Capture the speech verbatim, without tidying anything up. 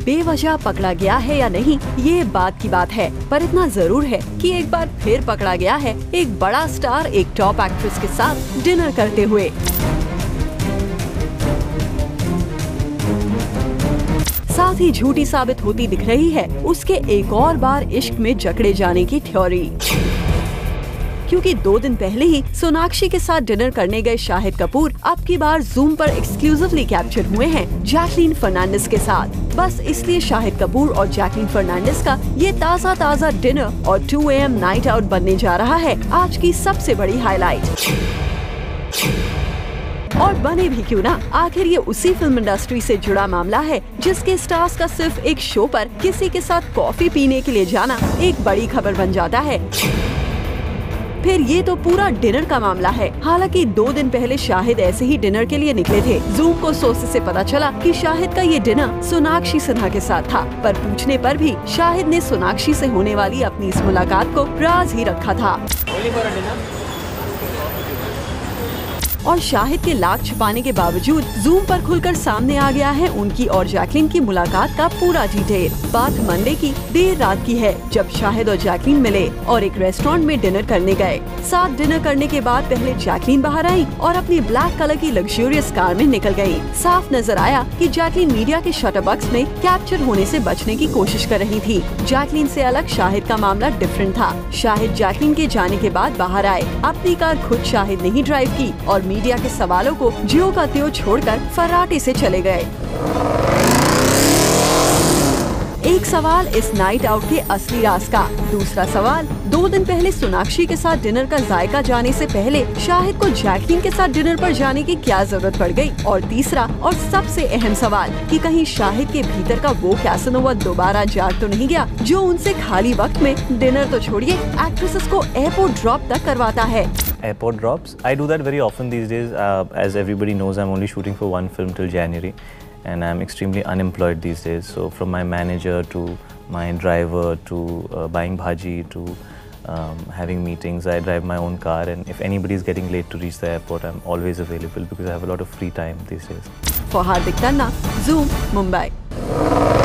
बेवजह पकड़ा गया है या नहीं, ये बात की बात है, पर इतना जरूर है कि एक बार फिर पकड़ा गया है एक बड़ा स्टार एक टॉप एक्ट्रेस के साथ डिनर करते हुए। साथ ही झूठी साबित होती दिख रही है उसके एक और बार इश्क में जकड़े जाने की थ्योरी, क्योंकि दो दिन पहले ही सोनाक्षी के साथ डिनर करने गए शाहिद कपूर अब की बार जूम पर एक्सक्लूसिवली कैप्चर हुए हैं जैकलीन फर्नांडिस के साथ। बस इसलिए शाहिद कपूर और जैकलीन फर्नांडिस का ये ताज़ा ताज़ा डिनर और two A M night out बनने जा रहा है आज की सबसे बड़ी हाईलाइट। और बने भी क्यों ना, आखिर ये उसी फिल्म इंडस्ट्री से जुड़ा मामला है जिसके स्टार्स का सिर्फ एक शो पर किसी के साथ कॉफी पीने के लिए जाना एक बड़ी खबर बन जाता है। फिर ये तो पूरा डिनर का मामला है। हालांकि दो दिन पहले शाहिद ऐसे ही डिनर के लिए निकले थे। जूम को सोर्सेस से पता चला कि शाहिद का ये डिनर सोनाक्षी सिन्हा के साथ था, पर पूछने पर भी शाहिद ने सोनाक्षी से होने वाली अपनी इस मुलाकात को राज ही रखा था। और शाहिद के लाख छुपाने के बावजूद जूम पर खुलकर सामने आ गया है उनकी और जैकलीन की मुलाकात का पूरा डिटेल। बात मंडे की देर रात की है जब शाहिद और जैकलीन मिले और एक रेस्टोरेंट में डिनर करने गए। साथ डिनर करने के बाद पहले जैकलीन बाहर आई और अपनी ब्लैक कलर की लग्जूरियस कार में निकल गयी। साफ नजर आया कि जैकलीन मीडिया के शटर बॉक्स में कैप्चर होने से बचने की कोशिश कर रही थी। जैकलीन से अलग शाहिद का मामला डिफरेंट था। शाहिद जैकलीन के जाने के बाद बाहर आए, अपनी कार खुद शाहिद ने ही ड्राइव की और मीडिया के सवालों को ज्यों का त्यों छोड़कर फर्राटे से चले गए। एक सवाल इस नाइट आउट के असली राज का, दूसरा सवाल दो दिन पहले सोनाक्षी के साथ डिनर का जायका जाने से पहले शाहिद को जैकलीन के साथ डिनर पर जाने की क्या जरूरत पड़ गई, और तीसरा और सबसे अहम सवाल कि कहीं शाहिद के भीतर का वो कैसनोवा दोबारा जाग तो नहीं गया जो उनसे खाली वक्त में डिनर तो छोड़िए एक्ट्रेसेस को एयरपोर्ट ड्रॉप तक करवाता है। Airport drops. I do that very often these days. Uh, as everybody knows, I'm only shooting for one film till January, and I'm extremely unemployed these days. So from my manager to my driver to uh, buying bhaji to um, having meetings, I drive my own car, and if anybody is getting late to reach the airport, I'm always available because I have a lot of free time these days. For Hardik Tanna, Zoom, Mumbai.